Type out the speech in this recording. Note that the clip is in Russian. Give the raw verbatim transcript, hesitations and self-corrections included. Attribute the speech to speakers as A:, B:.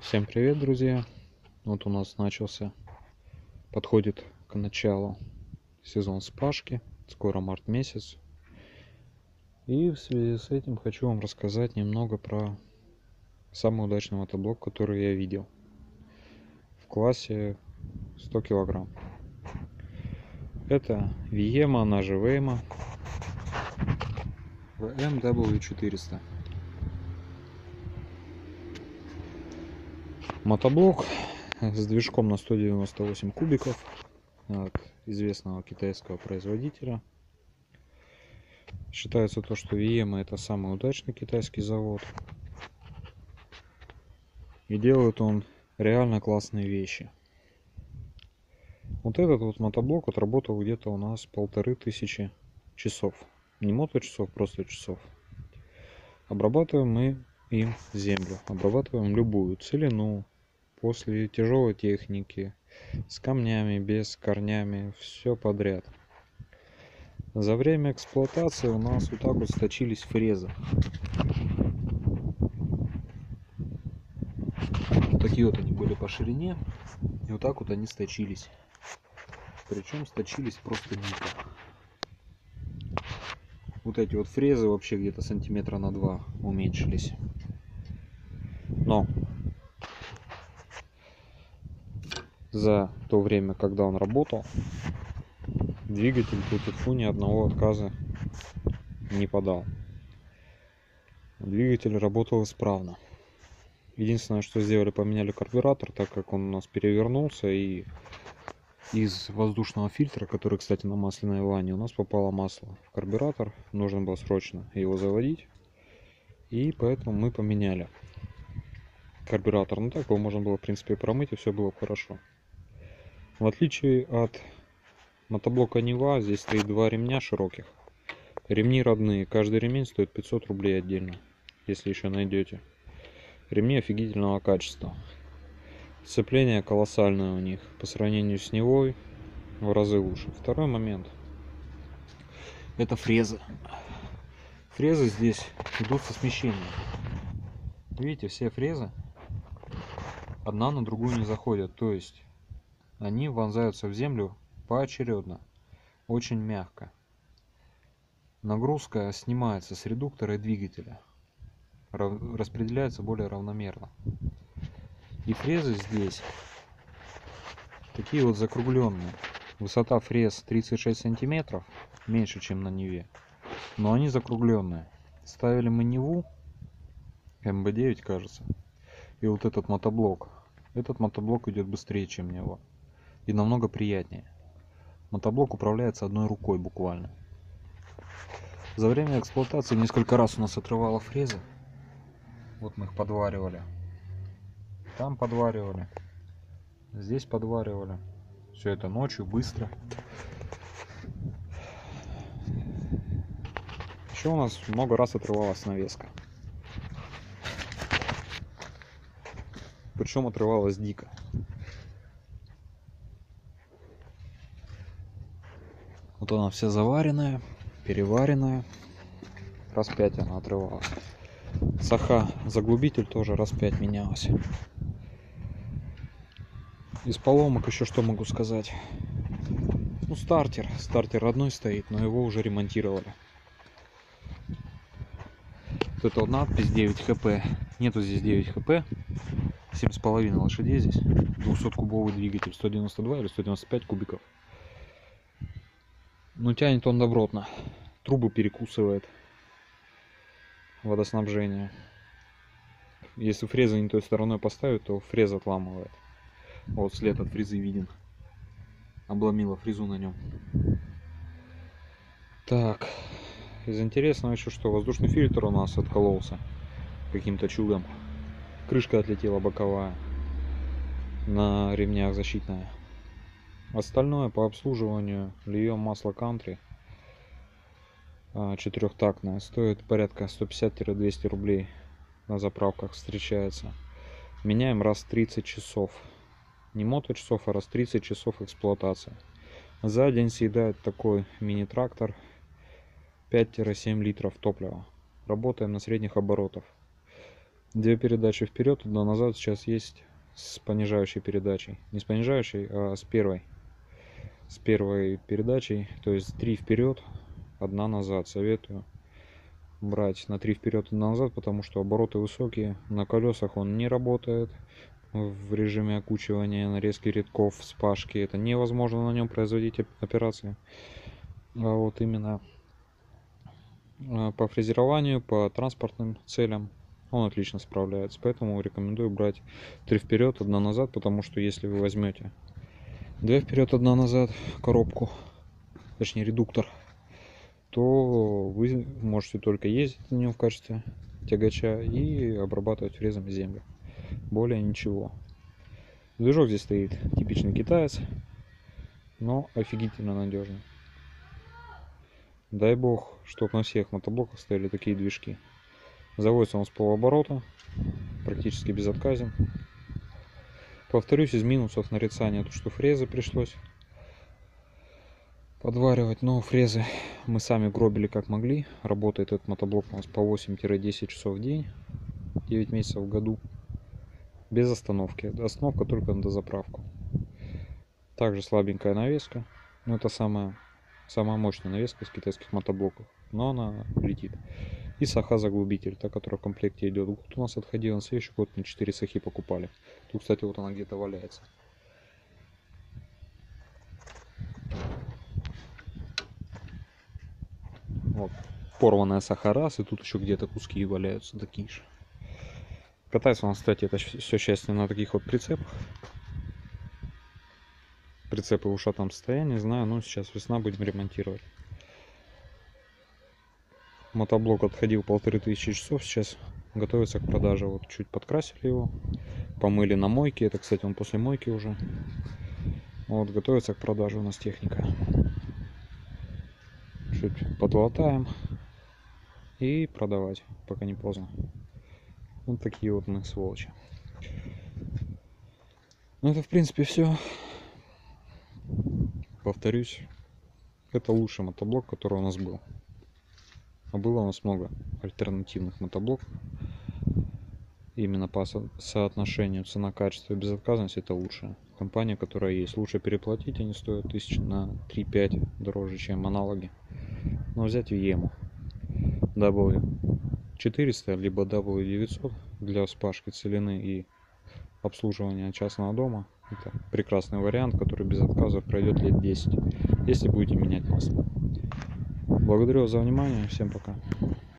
A: Всем привет, друзья! Вот у нас начался, подходит к началу сезон спашки, скоро март месяц. И в связи с этим хочу вам рассказать немного про самый удачный мотоблок, который я видел в классе сто килограмм. Это Виема, она же Вейма ви эм дабл ю четыреста. Мотоблок с движком на сто девяносто восемь кубиков от известного китайского производителя. Считается то, что Виема это самый удачный китайский завод. И делает он реально классные вещи. Вот этот вот мотоблок отработал где-то у нас полторы тысячи часов. Не моточасов, просто часов. Обрабатываем мы им землю. Обрабатываем любую целину. После тяжелой техники. С камнями, без корнями. Все подряд. За время эксплуатации у нас вот так вот сточились фрезы. Вот такие вот они были по ширине. И вот так вот они сточились. Причем сточились просто дико. Вот эти вот фрезы вообще где-то сантиметра на два уменьшились. Но за то время, когда он работал, двигатель тьфу-тьфу ни одного отказа не подал. Двигатель работал исправно. Единственное, что сделали, поменяли карбюратор, так как он у нас перевернулся, и из воздушного фильтра, который, кстати, на масляной ванне, у нас попало масло в карбюратор. Нужно было срочно его заводить, и поэтому мы поменяли карбюратор. Ну так его можно было, в принципе, промыть, и все было хорошо. В отличие от мотоблока Нива, здесь стоит два ремня широких. Ремни родные. Каждый ремень стоит пятьсот рублей отдельно, если еще найдете. Ремни офигительного качества. Сцепление колоссальное у них. По сравнению с Нивой в разы лучше. Второй момент. Это фрезы. Фрезы здесь идут со смещением. Видите, все фрезы одна на другую не заходят. То есть они вонзаются в землю поочередно. Очень мягко. Нагрузка снимается с редуктора и двигателя. Распределяется более равномерно. И фрезы здесь такие вот закругленные. Высота фрез тридцать шесть сантиметров, меньше, чем на Ниве. Но они закругленные. Ставили мы Ниву эм бэ девять, кажется. И вот этот мотоблок. Этот мотоблок идет быстрее, чем Нива. И намного приятнее. Мотоблок управляется одной рукой буквально. За время эксплуатации несколько раз у нас отрывало фрезы. Вот мы их подваривали. Там подваривали. Здесь подваривали. Все это ночью, быстро. Еще у нас много раз отрывалась навеска. Причем отрывалась дико. Вот она вся заваренная, переваренная. Раз пять она отрывалась. Саха, заглубитель тоже раз пять менялась. Из поломок еще что могу сказать? Ну, стартер. Стартер родной стоит, но его уже ремонтировали. Вот эта вот надпись девять хэ пэ. Нету здесь девять хэ пэ. семь с половиной лошадей здесь. двухсоткубовый двигатель. сто девяносто два или сто девяносто пять кубиков. Ну, тянет он добротно. Трубы перекусывает. Водоснабжение. Если фрезы не той стороной поставить, то фреза отламывает. Вот след от фрезы виден. Обломила фрезу на нем. Так. Из интересного еще, что воздушный фильтр у нас откололся каким-то чудом. Крышка отлетела боковая. На ремнях защитная. Остальное по обслуживанию льем масло Country четырехтактное. Стоит порядка сто пятьдесят — двести рублей. На заправках встречается. Меняем раз в тридцать часов. Не моточасов, а раз в тридцать часов эксплуатации. За день съедает такой мини-трактор пять — семь литров топлива. Работаем на средних оборотах. Две передачи вперед, одна назад сейчас есть с понижающей передачей. Не с понижающей, а с первой. С первой передачей, то есть три вперед, одна назад. Советую брать на три вперед, одна назад, потому что обороты высокие. На колесах он не работает в режиме окучивания, нарезки рядков, вспашки. Это невозможно на нем производить операции. А вот именно по фрезерованию, по транспортным целям он отлично справляется. Поэтому рекомендую брать три вперед, одна назад, потому что если вы возьмете две вперед, одна назад коробку, точнее редуктор, то вы можете только ездить на нем в качестве тягача и обрабатывать фрезами землю. Более ничего. Движок здесь стоит типичный китаец, но офигительно надежный. Дай бог, чтоб на всех мотоблоках стояли такие движки. Заводится он с полуоборота, практически безотказен. Повторюсь, из минусов нарицания то, что фрезы пришлось подваривать, но фрезы мы сами гробили как могли. Работает этот мотоблок у нас по восемь-десять часов в день, девять месяцев в году, без остановки. Остановка только на дозаправку. Также слабенькая навеска, но это самая, самая мощная навеска из китайских мотоблоков, но она летит. И саха-заглубитель, та, которая в комплекте идет. Год у нас отходил, на следующий год мы четыре сахи покупали. Тут, кстати, вот она где-то валяется. Вот, порванная саха раз, и тут еще где-то куски валяются такие же. Катается у нас, кстати, это все счастье на таких вот прицепах. Прицепы в ушатном состоянии, не знаю, но сейчас весна, будем ремонтировать. Мотоблок отходил полторы тысячи часов, сейчас готовится к продаже. Вот чуть подкрасили его, помыли на мойке. Это, кстати, он после мойки уже. Вот, готовится к продаже у нас техника. Чуть подлатаем и продавать, пока не поздно. Вот такие вот мы сволочи. Ну, это, в принципе, все. Повторюсь, это лучший мотоблок, который у нас был. А было у нас много альтернативных мотоблоков. Именно по со соотношению цена-качество и безотказность это лучшая компания, которая есть. Лучше переплатить, они стоят тысяч на три-пять дороже, чем аналоги. Но взять Виему дабл ю четыреста либо дабл ю девятьсот для вспашки целины и обслуживания частного дома. Это прекрасный вариант, который без отказа пройдет лет десять, если будете менять масло. Благодарю вас за внимание. Всем пока.